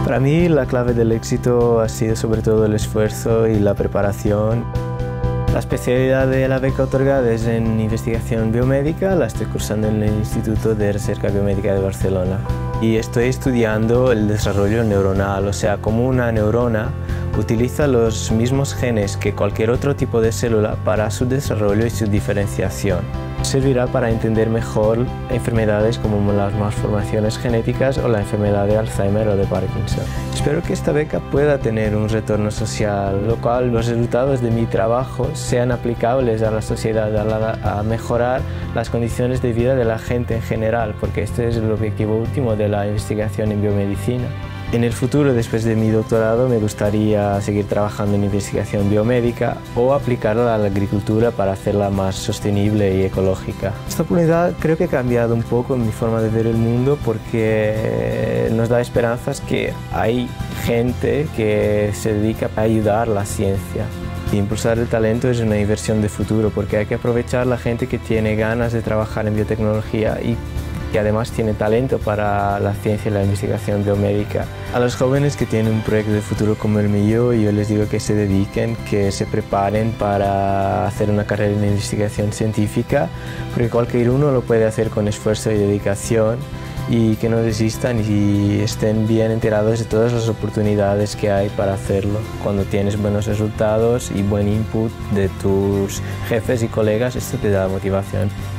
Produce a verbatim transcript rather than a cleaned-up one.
Para mí la clave del éxito ha sido sobre todo el esfuerzo y la preparación. La especialidad de la beca otorgada es en investigación biomédica, la estoy cursando en el Instituto de Recerca Biomédica de Barcelona. Y estoy estudiando el desarrollo neuronal, o sea, cómo una neurona utiliza los mismos genes que cualquier otro tipo de célula para su desarrollo y su diferenciación. Servirá para entender mejor enfermedades como las malformaciones genéticas o la enfermedad de Alzheimer o de Parkinson. Espero que esta beca pueda tener un retorno social, lo cual los resultados de mi trabajo sean aplicables a la sociedad, a, a mejorar las condiciones de vida de la gente en general, porque este es el objetivo último de la investigación en biomedicina. En el futuro, después de mi doctorado, me gustaría seguir trabajando en investigación biomédica o aplicarla a la agricultura para hacerla más sostenible y ecológica. Esta oportunidad creo que ha cambiado un poco mi forma de ver el mundo porque nos da esperanzas que hay gente que se dedica a ayudar a la ciencia. Impulsar el talento es una inversión de futuro porque hay que aprovechar la gente que tiene ganas de trabajar en biotecnología y que además tiene talento para la ciencia y la investigación biomédica. A los jóvenes que tienen un proyecto de futuro como el mío, yo les digo que se dediquen, que se preparen para hacer una carrera en investigación científica, porque cualquier uno lo puede hacer con esfuerzo y dedicación, y que no desistan y estén bien enterados de todas las oportunidades que hay para hacerlo. Cuando tienes buenos resultados y buen input de tus jefes y colegas, esto te da motivación.